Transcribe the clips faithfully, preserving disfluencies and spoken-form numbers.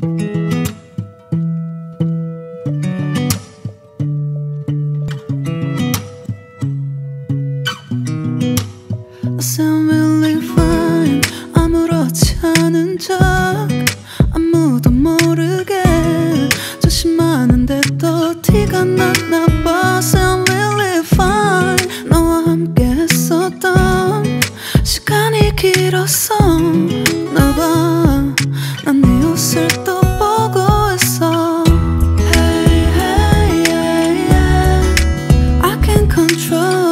I sound really fine. 아무렇지 않은 척 아무도 모르게 조심하는데 또 티가 났나 봐. Sound really fine. 너와 함께 했었던 시간이 길었어. 나 봐, 난 네 옷을 또 보고 있어. Hey, hey, yeah, yeah. I can't control.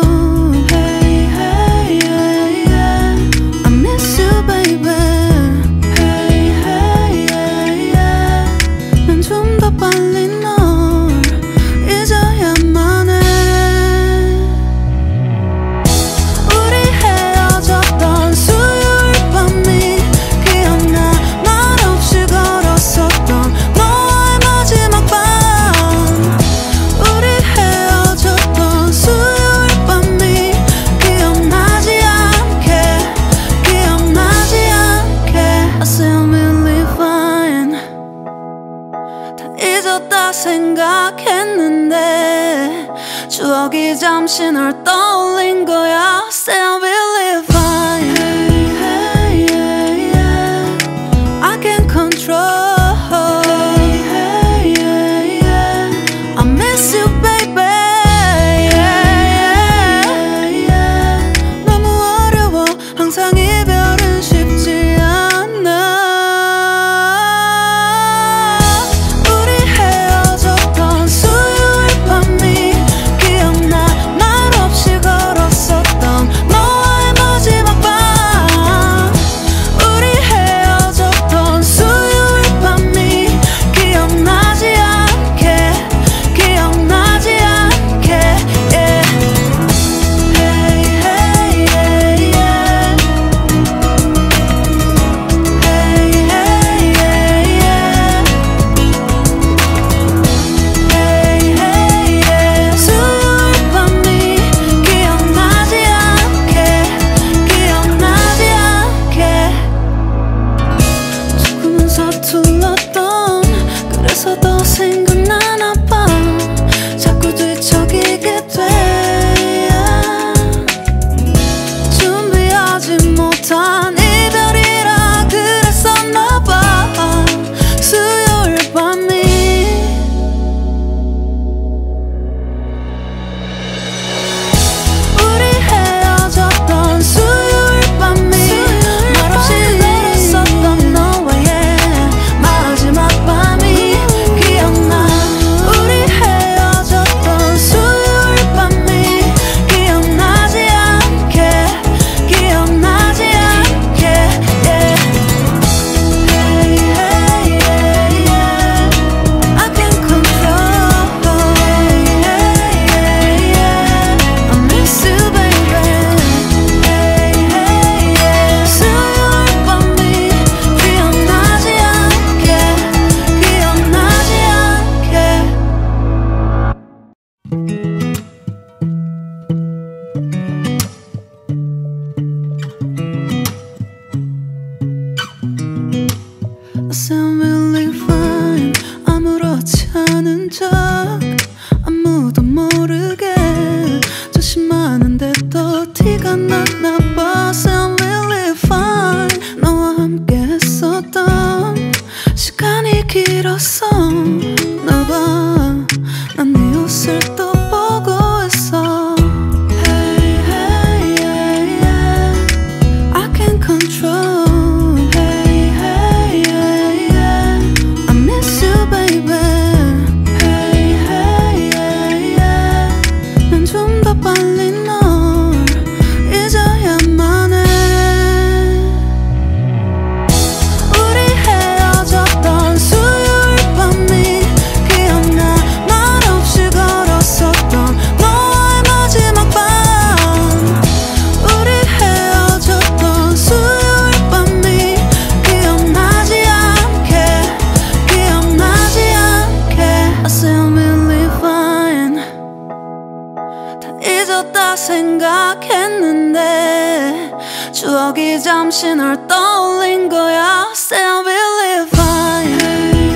잊었다 생각했는데 추억이 잠시 널 떠올린 거야. Say I'm really fine. Hey, hey, yeah, yeah. I can't control. Hey, hey, yeah, yeah. I miss you, baby. Yeah, yeah, yeah. 너무 어려워. 항상 이별은 쉽지 않아. 서툴렀던 그래서 더 생각나나 봐. 자꾸 뒤척이게 돼. 준비하지 못한 이별이라 그랬었나 봐. 수요일 밤이 우리 헤어졌던 수요일 밤이 말없이 걸었었던 너와의 I sound really fine. 아무렇지 않은 척 아무도 모르게 조심하는데 또 티가 났나 봐. Sound really fine. 너와 함께 했었던 시간이 길었어. 나 봐, 난 네 옷을 또 보고 있어. Hey, hey, yeah, yeah. I can't control. 잊었다 생각했는데 추억이 잠시 널 떠올린 거야. Say I'm really fine.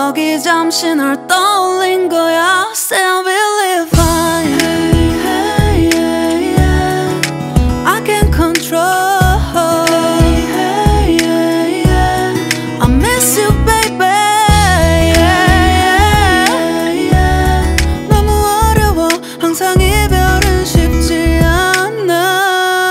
추억이 잠시 널 떠올린 거야. Say I will live fine. Hey, hey, yeah, yeah. I can't control. Hey, hey, yeah, yeah. I miss you, baby. Yeah, yeah, yeah. 너무 어려워. 항상 이별은 쉽지 않아.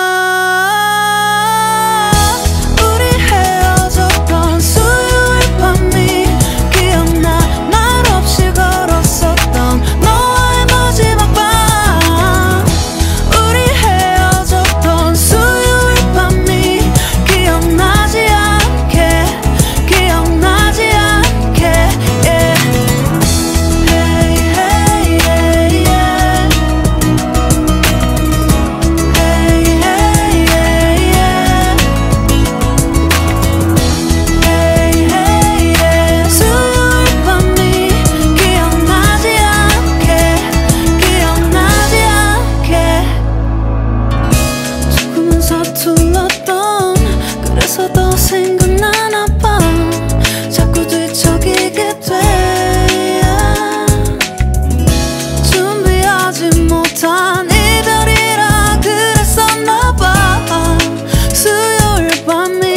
서툴렀던 그래서 더 생각나나 봐. 자꾸 뒤척이게 돼. 준비하지 못한 이별이라 그랬었나 봐. 수요일 밤이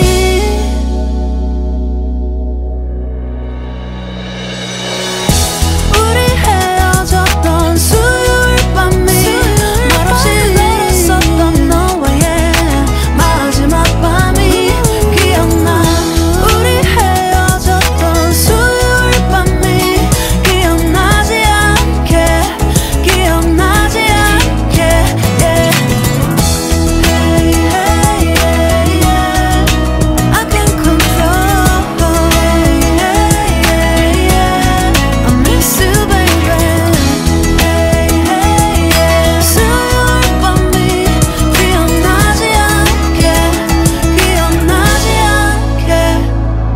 우리 헤어졌던 수요일 밤이 말없이 걸었었던 너와의 마지막 밤이 기억나. 우리 헤어졌던 수요일 밤이 기억나지 않게 기억나지 않게 yeah. Hey, hey, yeah, yeah. I can't control. Hey, hey, yeah, yeah. I miss you, baby. Hey, hey, yeah. 수요일 밤이 기억나지 않게 기억나지 않게.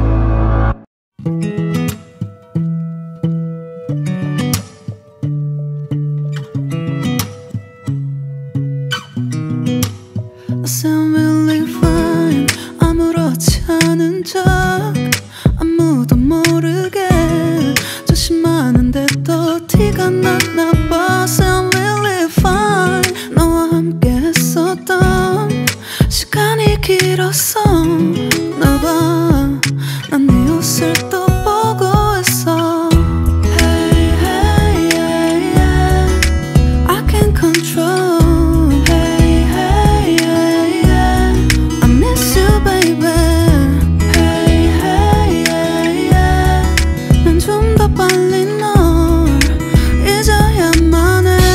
I sound really fine. 아무렇지 않은 척 아무도 모르게 조심하는데 또 티가 났나 봐. Sound really fine. 너와 함께 했었던 시간이 길었어. 너 봐, 난 네 옷을 또 보고 있어. Hey, hey, yeah, yeah. I can't control. Hey, hey, yeah, yeah. I miss you, baby. Hey, hey, yeah, yeah. 난 좀 더 빨리 널 잊어야만 해.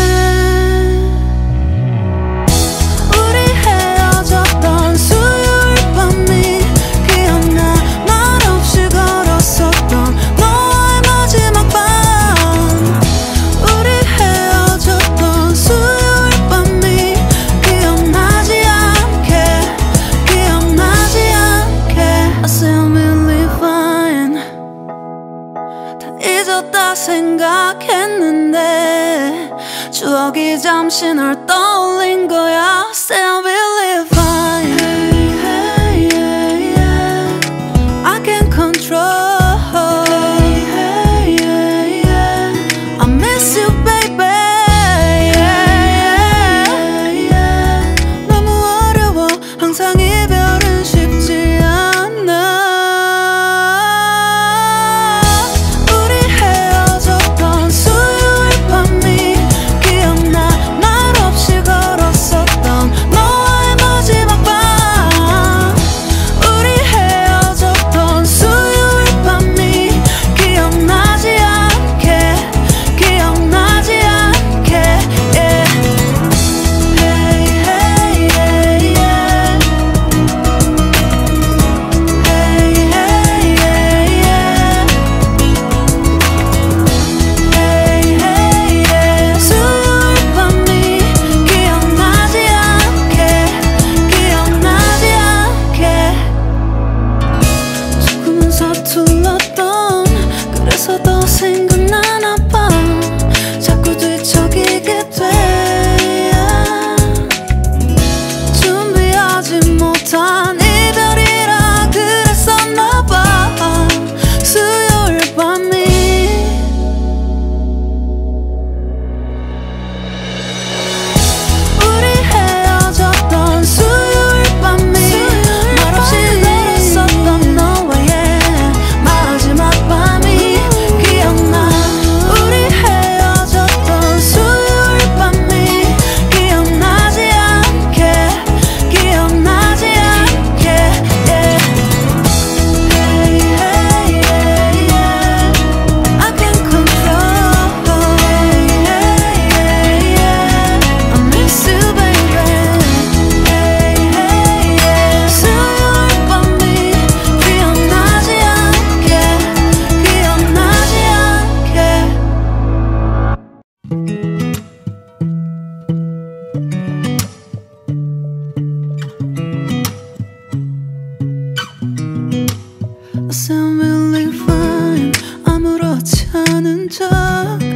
우리 헤어졌던 수요일 밤이 기억나. 말없이 걸었었던 너와의 마지막 밤. 우리 헤어졌던 수요일 밤이 기억나지 않게 기억나지 않게. I sound really fine. 다 잊었다 생각했는데 추억이 잠시 널 떠올린 거야. Say I will live fine. Hey, hey, yeah, yeah. I can't control. Hey, hey, yeah, yeah. I miss you, baby. Yeah, yeah, yeah. 너무 어려워. 항상 이별은 쉽지 않아. 우리 헤어졌던 수요일 밤이 기억나. 말없이 걸었었던 너와의 않은 척